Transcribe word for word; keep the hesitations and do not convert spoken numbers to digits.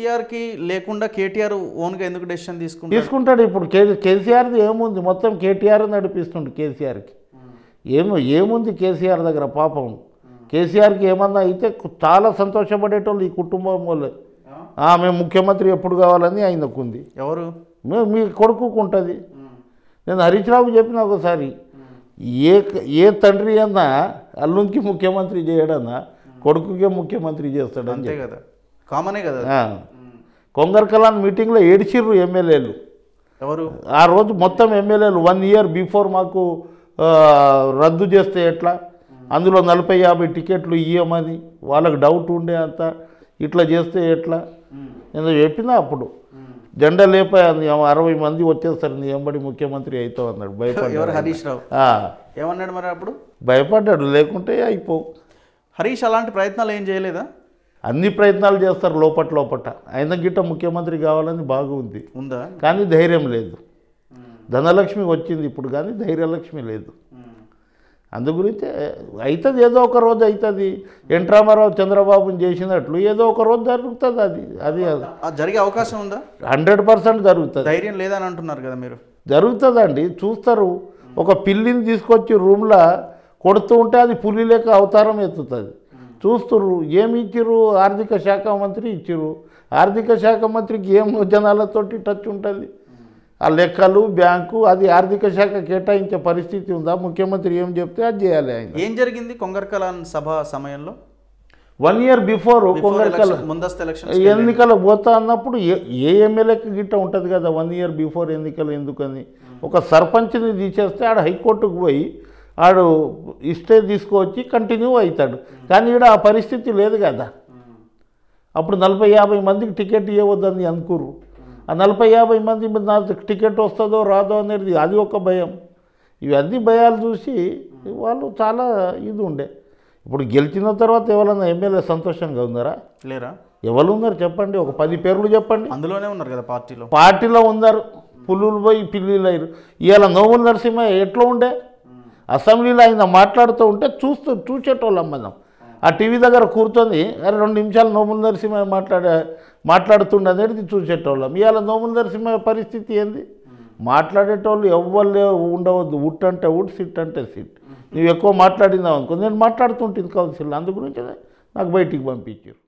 కేసీఆర్కి లేకుండా కేటీఆర్ ఓన్గా ఎందుకు డెసిషన్ తీసుకుంటాడు తీసుకుంటాడు ఇప్పుడు కే కేసీఆర్ది ఏముంది మొత్తం కేటీఆర్ నడిపిస్తుండు కేసీఆర్కి ఏమో ఏముంది కేసీఆర్ దగ్గర పాపం కేసీఆర్కి ఏమన్నా అయితే చాలా సంతోషపడేటోళ్ళు ఈ కుటుంబం వాళ్ళు మేము ముఖ్యమంత్రి ఎప్పుడు కావాలని ఆయనకు ఉంది ఎవరు మేము మీ కొడుకుకు ఉంటుంది నేను హరీష్ రావుకి చెప్పిన ఒకసారి ఏ ఏ తండ్రి అన్నా అల్లునికి ముఖ్యమంత్రి చేయడన్నా కొడుకుకే ముఖ్యమంత్రి చేస్తాడు అంతే కదా కామనే కదా కొంగర్కలాన్ మీటింగ్లో ఏడిచిర్రు ఎమ్మెల్యేలు ఎవరు ఆ రోజు మొత్తం ఎమ్మెల్యేలు వన్ ఇయర్ బిఫోర్ మాకు రద్దు చేస్తే ఎట్లా అందులో నలభై యాభై టికెట్లు ఇవ్వమని వాళ్ళకి డౌట్ ఉండే అంత ఇట్లా చేస్తే ఎట్లా నేను చెప్పినా అప్పుడు జెండా లేపా అరవై మంది వచ్చేస్తారు నీ ఎంబడి ముఖ్యమంత్రి అవుతావు అన్నాడు భయపడ్డాడు హరీష్ రావు ఏమన్నాడు మరి అప్పుడు భయపడ్డాడు లేకుంటే అయిపోవు హరీష్ అలాంటి ప్రయత్నాలు ఏం చేయలేదా అన్ని ప్రయత్నాలు చేస్తారు లోపట లోపట ఆయన గిట్ట ముఖ్యమంత్రి కావాలని బాగుంది ఉందా కానీ ధైర్యం లేదు ధనలక్ష్మి వచ్చింది ఇప్పుడు కానీ ధైర్యలక్ష్మి లేదు అందు గురించి అవుతుంది ఏదో ఒక రోజు అవుతుంది ఎన్ రామారావు చంద్రబాబుని చేసినట్లు ఏదో ఒక రోజు జరుగుతుంది అది అది జరిగే అవకాశం ఉందా హండ్రెడ్ పర్సెంట్ జరుగుతుంది ధైర్యం లేదని అంటున్నారు కదా మీరు జరుగుతుందండి చూస్తారు ఒక పిల్లిని తీసుకొచ్చి రూమ్లో కొడుతూ ఉంటే అది పులి లేక అవతారం ఎత్తుతుంది చూస్తుర్రు ఏమి ఇచ్చిర్రు ఆర్థిక శాఖ మంత్రి ఇచ్చిర్రు ఆర్థిక శాఖ మంత్రికి ఏం జనాలతోటి టచ్ ఉంటుంది ఆ లెక్కలు బ్యాంకు అది ఆర్థిక శాఖ కేటాయించే పరిస్థితి ఉందా ముఖ్యమంత్రి ఏం చెప్తే అది చేయాలి ఆయన ఏం జరిగింది కొంగర్కలాన్ సభ సమయంలో వన్ ఇయర్ బిఫోర్ కొంగర్కల ముందస్తు ఎలక్షన్ ఎన్నికలు పోతా అన్నప్పుడు ఏ ఎమ్మెల్యేకి గిట్ట ఉంటుంది కదా వన్ ఇయర్ బిఫోర్ ఎన్నికలు ఎందుకని ఒక సర్పంచ్ని తీసేస్తే ఆడ హైకోర్టుకు పోయి ఆడు ఇస్తే తీసుకువచ్చి కంటిన్యూ అవుతాడు కానీ ఇక్కడ ఆ పరిస్థితి లేదు కదా అప్పుడు నలభై యాభై మందికి టికెట్ ఇవ్వద్దని అనుకురు ఆ నలభై యాభై మంది నాకు టికెట్ వస్తుందో రాదో అనేది అది ఒక భయం ఇవన్నీ భయాలు చూసి వాళ్ళు చాలా ఇది ఉండే ఇప్పుడు గెలిచిన తర్వాత ఎవరన్నా ఎమ్మెల్యే సంతోషంగా ఉన్నారా లేరా ఎవరు ఉన్నారు చెప్పండి ఒక పది పేర్లు చెప్పండి అందులోనే ఉన్నారు కదా పార్టీలో పార్టీలో ఉన్నారు పుల్లులు పోయి పిల్లిలు అయ్యారు ఇవాళ నోముల నరసింహ ఎట్లా ఉండే అసెంబ్లీలో ఆయన మాట్లాడుతూ ఉంటే చూస్తూ చూసేటోళ్ళం మనం ఆ టీవీ దగ్గర కూర్చొని అరే రెండు నిమిషాలు నోముల నరసింహ మాట్లాడే మాట్లాడుతుండే అనేది చూసేటోళ్ళం ఇవాళ నోముల నరసింహ పరిస్థితి ఏంది మాట్లాడేటోళ్ళు ఎవ్వరు ఉండవద్దు ఉట్ అంటే ఉట్ సిట్ అంటే సిట్ నువ్వు ఎక్కువ మాట్లాడినావు అనుకో నేను మాట్లాడుతుంటుంది కౌన్సిల్ అందు గురించి నాకు బయటికి పంపించారు